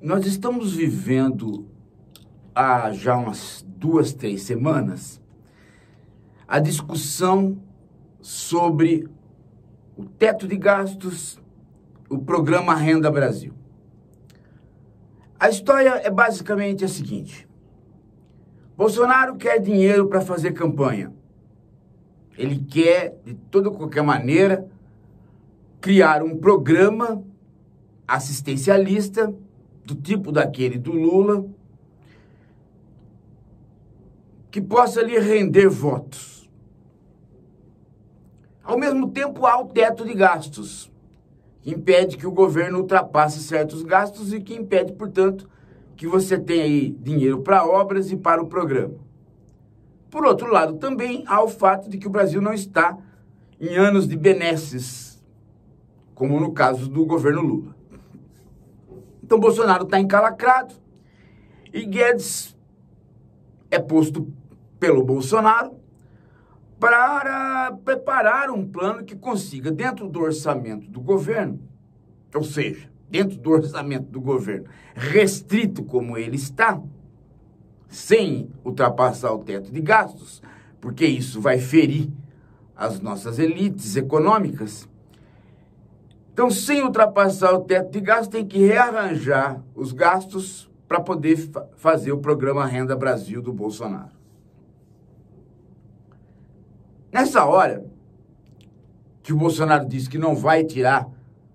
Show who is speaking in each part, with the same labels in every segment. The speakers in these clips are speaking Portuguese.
Speaker 1: Nós estamos vivendo há já umas 2, 3 semanas a discussão sobre o teto de gastos, o programa Renda Brasil. A história é basicamente a seguinte: Bolsonaro quer dinheiro para fazer campanha. Ele quer, de toda qualquer maneira, criar um programa assistencialista do tipo daquele do Lula, que possa lhe render votos. Ao mesmo tempo, há o teto de gastos, que impede que o governo ultrapasse certos gastos e que impede, portanto, que você tenha aí dinheiro para obras e para o programa. Por outro lado, também há o fato de que o Brasil não está em anos de benesses, como no caso do governo Lula. Então, Bolsonaro está encalacrado e Guedes é posto pelo Bolsonaro para preparar um plano que consiga, dentro do orçamento do governo, ou seja, dentro do orçamento do governo, restrito como ele está, sem ultrapassar o teto de gastos, porque isso vai ferir as nossas elites econômicas. Então, sem ultrapassar o teto de gastos, tem que rearranjar os gastos para poder fazer o programa Renda Brasil do Bolsonaro. Nessa hora que o Bolsonaro disse que não vai tirar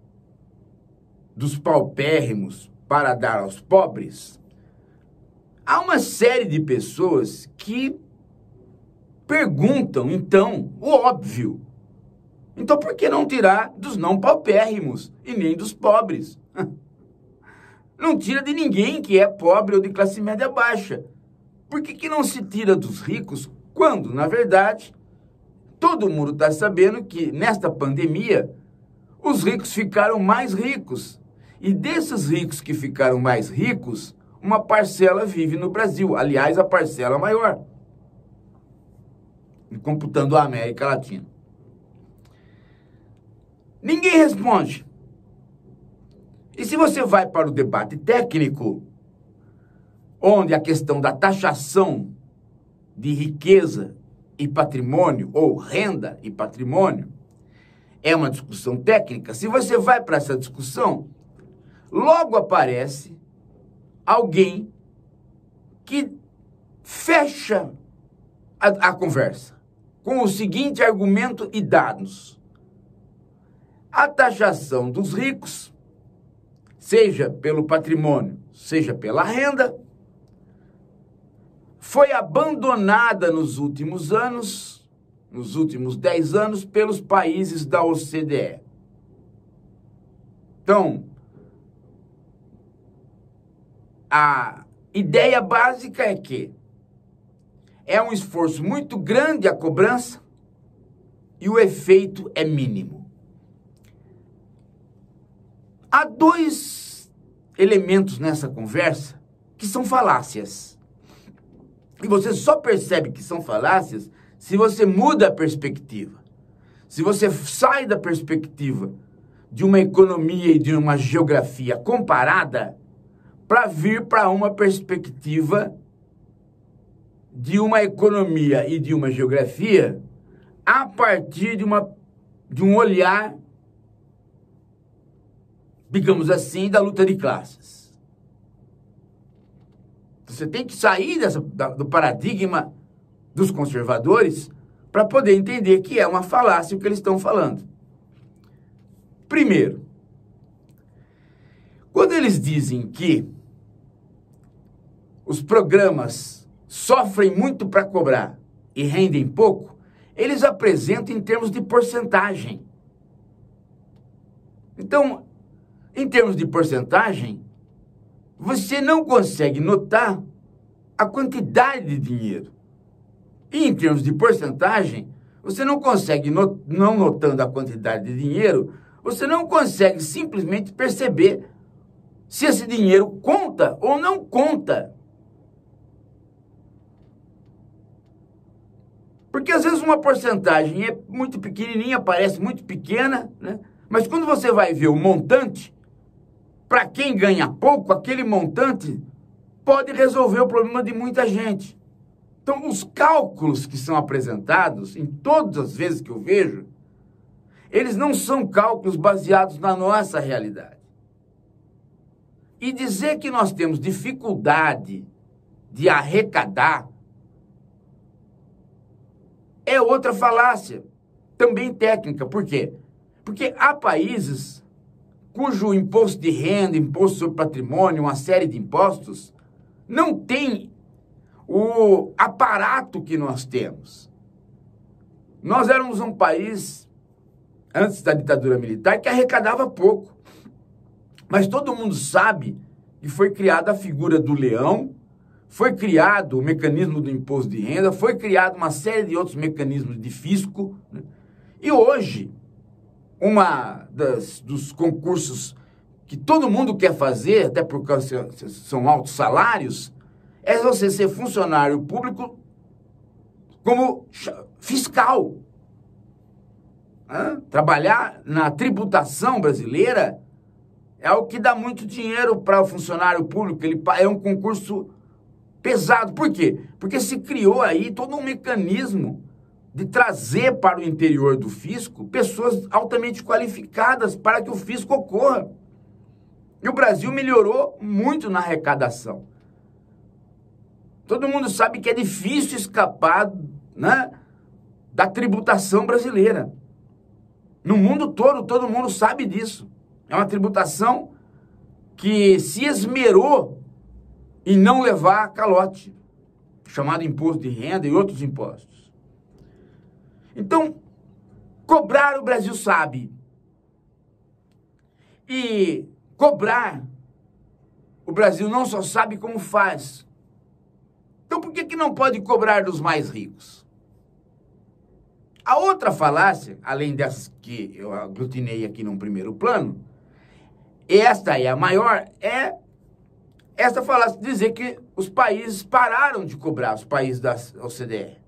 Speaker 1: dos paupérrimos para dar aos pobres, há uma série de pessoas que perguntam, então, o óbvio. Então, por que não tirar dos não paupérrimos e nem dos pobres? Não tira de ninguém que é pobre ou de classe média baixa. Por que não se tira dos ricos quando, na verdade, todo mundo está sabendo que, nesta pandemia, os ricos ficaram mais ricos. E desses ricos que ficaram mais ricos, uma parcela vive no Brasil. Aliás, a parcela maior, computando a América Latina. Ninguém responde. E se você vai para o debate técnico, onde a questão da taxação de riqueza e patrimônio, ou renda e patrimônio, é uma discussão técnica, se você vai para essa discussão, logo aparece alguém que fecha a conversa com o seguinte argumento e dados: a taxação dos ricos, seja pelo patrimônio, seja pela renda, foi abandonada nos últimos anos, nos últimos 10 anos, pelos países da OCDE. Então, a ideia básica é que é um esforço muito grande a cobrança e o efeito é mínimo. Há 2 elementos nessa conversa que são falácias. E você só percebe que são falácias se você muda a perspectiva. Se você sai da perspectiva de uma economia e de uma geografia comparada para vir para uma perspectiva de uma economia e de uma geografia a partir de um olhar, digamos assim, da luta de classes. Você tem que sair do paradigma dos conservadores para poder entender que é uma falácia o que eles estão falando. Primeiro, quando eles dizem que os programas sofrem muito para cobrar e rendem pouco, eles apresentam em termos de porcentagem. Então, em termos de porcentagem, você não consegue notar a quantidade de dinheiro. E em termos de porcentagem, você não consegue, não notando a quantidade de dinheiro, você não consegue simplesmente perceber se esse dinheiro conta ou não conta. Porque às vezes uma porcentagem é muito pequenininha, parece muito pequena, né? Mas quando você vai ver o montante, para quem ganha pouco, aquele montante pode resolver o problema de muita gente. Então, os cálculos que são apresentados, em todas as vezes que eu vejo, eles não são cálculos baseados na nossa realidade. E dizer que nós temos dificuldade de arrecadar é outra falácia, também técnica. Por quê? Porque há países cujo imposto de renda, imposto sobre patrimônio, uma série de impostos, não tem o aparato que nós temos. Nós éramos um país, antes da ditadura militar, que arrecadava pouco. Mas todo mundo sabe que foi criada a figura do leão, foi criado o mecanismo do imposto de renda, foi criado uma série de outros mecanismos de fisco, né? E hoje, dos concursos que todo mundo quer fazer, até porque são altos salários, é você ser funcionário público como fiscal. Trabalhar na tributação brasileira é o que dá muito dinheiro para o funcionário público. Ele é um concurso pesado. Por quê? Porque se criou aí todo um mecanismo de trazer para o interior do fisco pessoas altamente qualificadas para que o fisco ocorra. E o Brasil melhorou muito na arrecadação. Todo mundo sabe que é difícil escapar, né, da tributação brasileira. No mundo todo mundo sabe disso. É uma tributação que se esmerou em não levar calote, chamado imposto de renda e outros impostos. Então, cobrar o Brasil sabe. E cobrar, o Brasil não só sabe como faz. Então, por que não pode cobrar dos mais ricos? A outra falácia, além dessas que eu aglutinei aqui num primeiro plano, esta é a maior, é esta falácia de dizer que os países pararam de cobrar, os países da OCDE.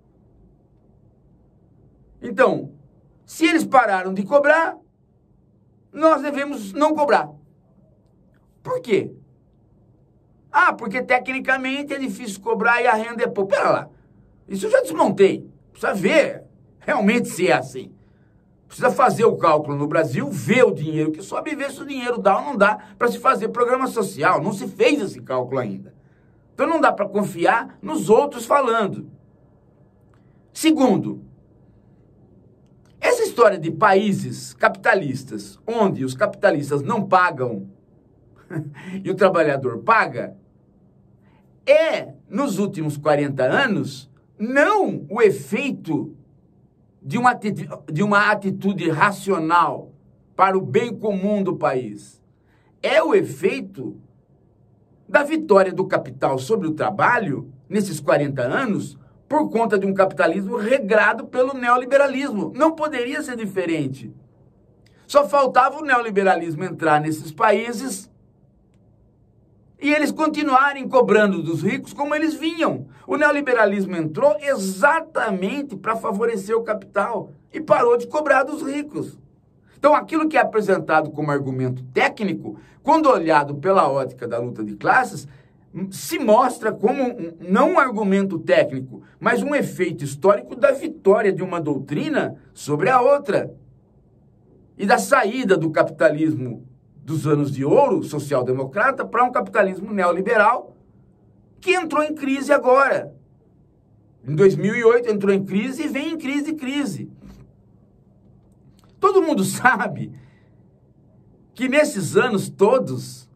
Speaker 1: Então, se eles pararam de cobrar, nós devemos não cobrar. Por quê? Ah, porque tecnicamente é difícil cobrar e a renda é pouco. Pera lá, isso eu já desmontei. Precisa ver realmente se é assim. Precisa fazer o cálculo no Brasil, ver o dinheiro que sobe e ver se o dinheiro dá ou não dá para se fazer programa social. Não se fez esse cálculo ainda. Então não dá para confiar nos outros falando. Segundo, essa história de países capitalistas, onde os capitalistas não pagam e o trabalhador paga, é, nos últimos 40 anos, não o efeito de uma atitude racional para o bem comum do país. É o efeito da vitória do capital sobre o trabalho, nesses 40 anos, por conta de um capitalismo regrado pelo neoliberalismo. Não poderia ser diferente. Só faltava o neoliberalismo entrar nesses países e eles continuarem cobrando dos ricos como eles vinham. O neoliberalismo entrou exatamente para favorecer o capital e parou de cobrar dos ricos. Então, aquilo que é apresentado como argumento técnico, quando olhado pela ótica da luta de classes, se mostra como não um argumento técnico, mas um efeito histórico da vitória de uma doutrina sobre a outra. E da saída do capitalismo dos anos de ouro, social-democrata, para um capitalismo neoliberal, que entrou em crise agora. Em 2008 entrou em crise e vem em crise. Todo mundo sabe que nesses anos todos,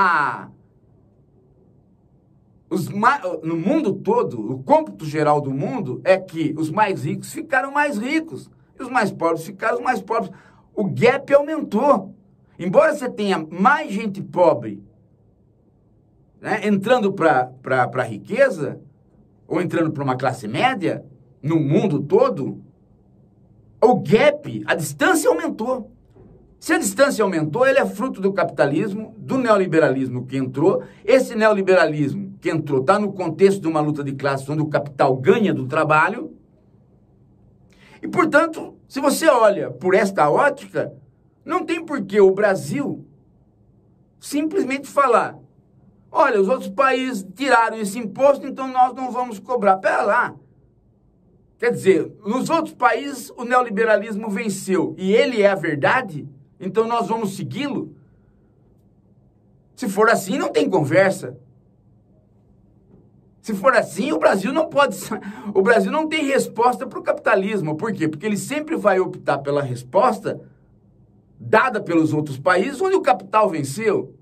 Speaker 1: no mundo todo, o cômputo geral do mundo é que os mais ricos ficaram mais ricos e os mais pobres ficaram mais pobres. O gap aumentou. Embora você tenha mais gente pobre, né, entrando para a riqueza, ou entrando para uma classe média, no mundo todo, o gap, a distância aumentou. Se a distância aumentou, ele é fruto do capitalismo, do neoliberalismo que entrou. Esse neoliberalismo que entrou está no contexto de uma luta de classes onde o capital ganha do trabalho. E, portanto, se você olha por esta ótica, não tem por que o Brasil simplesmente falar, olha, os outros países tiraram esse imposto, então nós não vamos cobrar. Pera lá. Quer dizer, nos outros países o neoliberalismo venceu e ele é a verdade, então nós vamos segui-lo? Se for assim, não tem conversa. Se for assim, o Brasil não pode... O Brasil não tem resposta para o capitalismo. Por quê? Porque ele sempre vai optar pela resposta dada pelos outros países onde o capital venceu.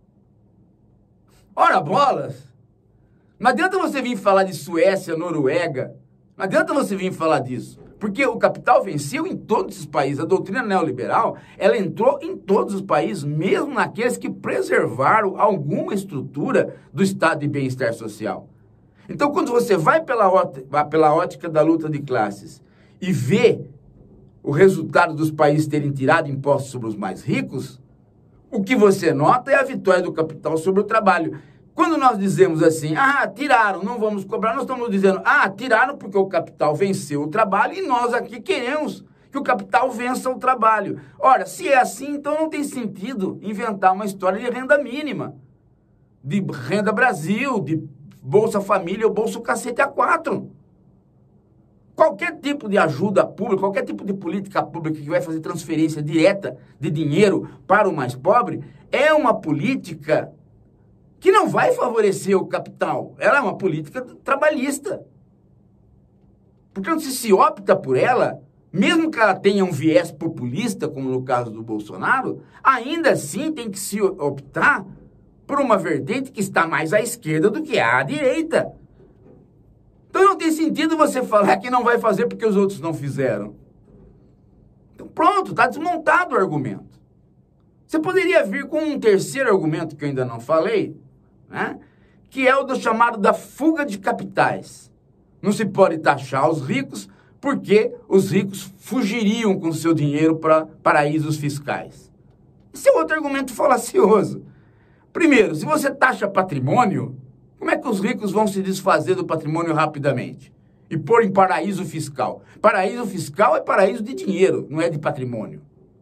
Speaker 1: Ora, bolas! Não adianta você vir falar de Suécia, Noruega. Não adianta você vir falar disso. Porque o capital venceu em todos os países. A doutrina neoliberal, ela entrou em todos os países, mesmo naqueles que preservaram alguma estrutura do estado de bem-estar social. Então, quando você vai pela ótica da luta de classes e vê o resultado dos países terem tirado impostos sobre os mais ricos, o que você nota é a vitória do capital sobre o trabalho. Quando nós dizemos assim, tiraram, não vamos cobrar, nós estamos dizendo, tiraram porque o capital venceu o trabalho e nós aqui queremos que o capital vença o trabalho. Ora, se é assim, então não tem sentido inventar uma história de renda mínima, de Renda Brasil, de Bolsa Família ou Bolsa Cacete A4. Qualquer tipo de ajuda pública, qualquer tipo de política pública que vai fazer transferência direta de dinheiro para o mais pobre, é uma política que não vai favorecer o capital. Ela é uma política trabalhista. Portanto, se opta por ela, mesmo que ela tenha um viés populista, como no caso do Bolsonaro, ainda assim tem que se optar por uma vertente que está mais à esquerda do que à direita. Então não tem sentido você falar que não vai fazer porque os outros não fizeram. Então pronto, está desmontado o argumento. Você poderia vir com um terceiro argumento que eu ainda não falei, né? Que é o do chamado da fuga de capitais. Não se pode taxar os ricos porque os ricos fugiriam com seu dinheiro para paraísos fiscais. Esse é outro argumento falacioso. Primeiro, se você taxa patrimônio, como é que os ricos vão se desfazer do patrimônio rapidamente? E pôr em paraíso fiscal? Paraíso fiscal é paraíso de dinheiro, não é de patrimônio.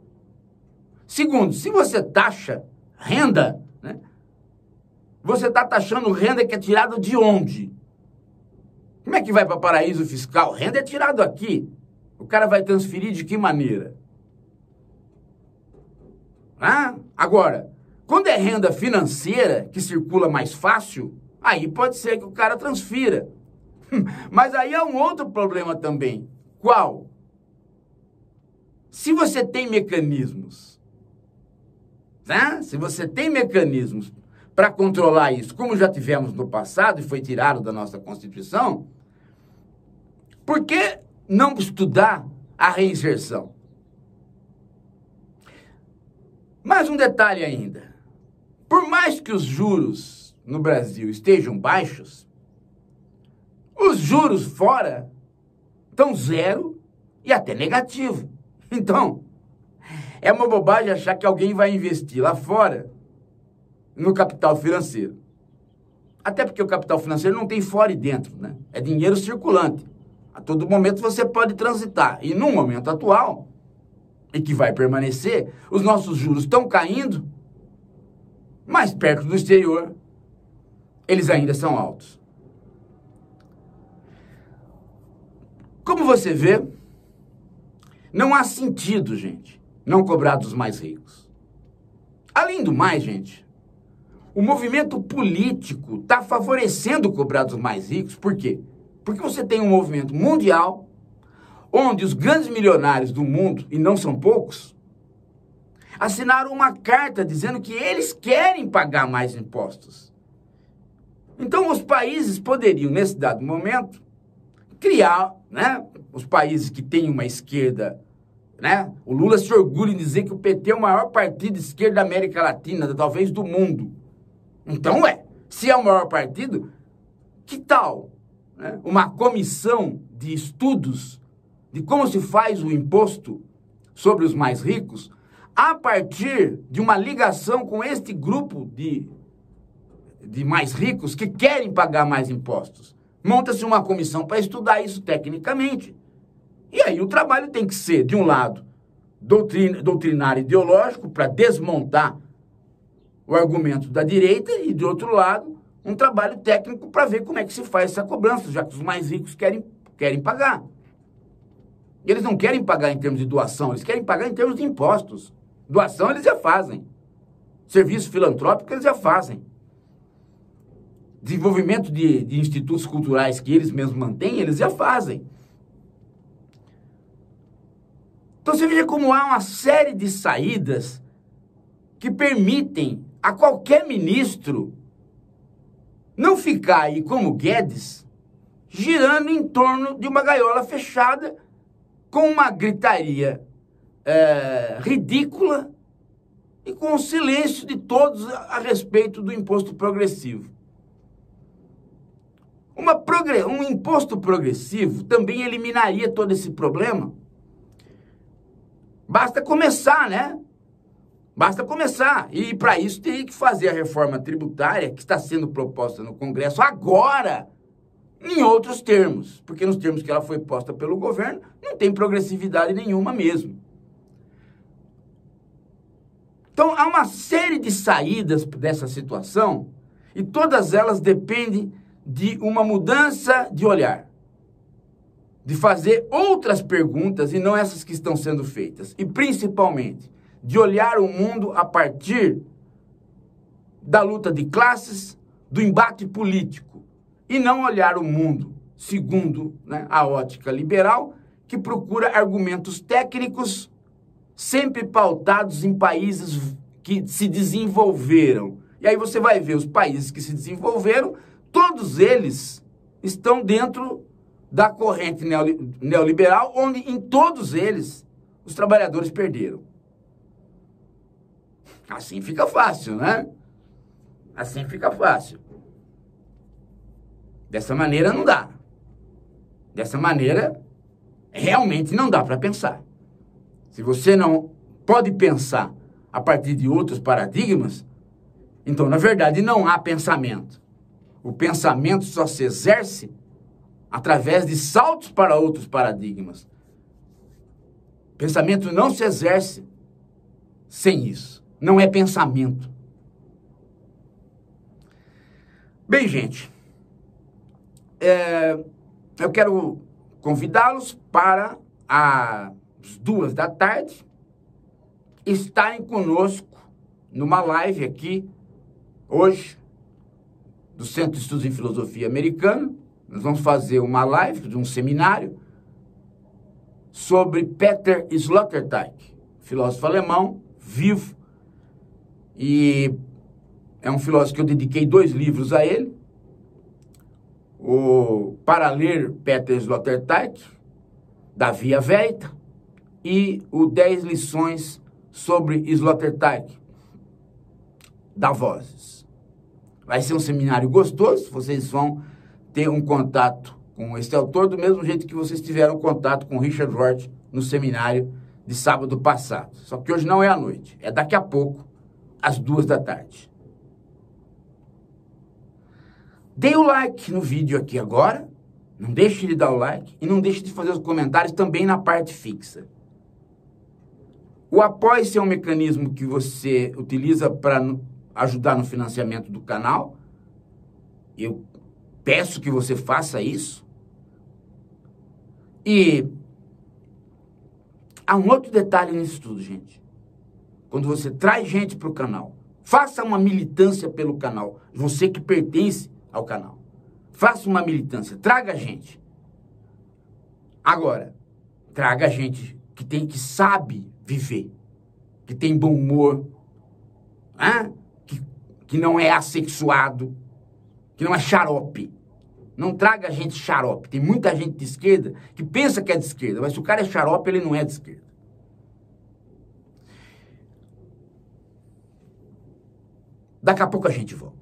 Speaker 1: Segundo, se você taxa renda, né, você está taxando renda que é tirada de onde? Como é que vai para paraíso fiscal? Renda é tirado aqui. O cara vai transferir de que maneira? Agora, quando é renda financeira, que circula mais fácil, aí pode ser que o cara transfira. Mas aí há um outro problema também. Qual? Se você tem mecanismos, né? Se você tem mecanismos para controlar isso, como já tivemos no passado e foi tirado da nossa Constituição, por que não estudar a reinserção? Mais um detalhe ainda. Por mais que os juros no Brasil estejam baixos, os juros fora estão zero e até negativo. Então, é uma bobagem achar que alguém vai investir lá fora no capital financeiro. Até porque o capital financeiro não tem fora e dentro, né? É dinheiro circulante. A todo momento você pode transitar. E no momento atual, e que vai permanecer, os nossos juros estão caindo, mais perto do exterior, eles ainda são altos. Como você vê, não há sentido, gente, não cobrar dos mais ricos. Além do mais, gente, o movimento político está favorecendo cobrar dos mais ricos. Por quê? Porque você tem um movimento mundial onde os grandes milionários do mundo, e não são poucos, assinaram uma carta dizendo que eles querem pagar mais impostos. Então, os países poderiam, nesse dado momento, criar, né, os países que têm uma esquerda, né? O Lula se orgulha em dizer que o PT é o maior partido de esquerda da América Latina, talvez do mundo. Então, se é o maior partido, que tal, né, uma comissão de estudos de como se faz o imposto sobre os mais ricos, a partir de uma ligação com este grupo de mais ricos que querem pagar mais impostos. Monta-se uma comissão para estudar isso tecnicamente. E aí o trabalho tem que ser, de um lado, doutrinário ideológico, para desmontar o argumento da direita e, de outro lado, um trabalho técnico para ver como é que se faz essa cobrança, já que os mais ricos querem pagar. Eles não querem pagar em termos de doação, eles querem pagar em termos de impostos. Doação eles já fazem. Serviço filantrópico eles já fazem. Desenvolvimento de institutos culturais que eles mesmos mantêm, eles já fazem. Então você veja como há uma série de saídas que permitem a qualquer ministro não ficar aí como Guedes, girando em torno de uma gaiola fechada com uma gritaria ridícula e com o silêncio de todos a respeito do imposto progressivo. Um imposto progressivo também eliminaria todo esse problema. Basta começar, né? Basta começar. E para isso teria que fazer a reforma tributária que está sendo proposta no Congresso agora, em outros termos. Porque nos termos que ela foi posta pelo governo, não tem progressividade nenhuma mesmo. Então, há uma série de saídas dessa situação e todas elas dependem de uma mudança de olhar. De fazer outras perguntas e não essas que estão sendo feitas. E, principalmente, de olhar o mundo a partir da luta de classes, do embate político. E não olhar o mundo segundo, né, a ótica liberal, que procura argumentos técnicos sempre pautados em países que se desenvolveram. E aí você vai ver os países que se desenvolveram, todos eles estão dentro da corrente neoliberal, onde em todos eles os trabalhadores perderam. Assim fica fácil, né? Assim fica fácil. Dessa maneira não dá. Dessa maneira, realmente não dá para pensar. Se você não pode pensar a partir de outros paradigmas, então, na verdade, não há pensamento. O pensamento só se exerce através de saltos para outros paradigmas. Pensamento não se exerce sem isso. Não é pensamento. Bem, gente, eu quero convidá-los para às 14h estarem conosco numa live aqui, hoje, do Centro de Estudos em Filosofia Americano. Nós vamos fazer uma live de um seminário sobre Peter Sloterdijk, filósofo alemão, vivo, e é um filósofo que eu dediquei 2 livros a ele, o Para Ler Peter Sloterdijk, da Via Velta, e o 10 lições sobre Sloterdijk, da Vozes. Vai ser um seminário gostoso, vocês vão ter um contato com esse autor, do mesmo jeito que vocês tiveram contato com Richard Rorty no seminário de sábado passado. Só que hoje não é à noite, é daqui a pouco, às 14h. Dê o like no vídeo aqui agora, não deixe de dar o like e não deixe de fazer os comentários também na parte fixa. O Apoie-se é um mecanismo que você utiliza para ajudar no financiamento do canal. Eu peço que você faça isso. E há um outro detalhe nisso tudo, gente. Quando você traz gente para o canal, faça uma militância pelo canal. Você que pertence ao canal. Faça uma militância, traga gente. Agora, traga gente que sabe viver, que tem bom humor, que não é assexuado, que não é xarope. Não traga gente xarope. Tem muita gente de esquerda que pensa que é de esquerda, mas se o cara é xarope, ele não é de esquerda. Daqui a pouco a gente volta.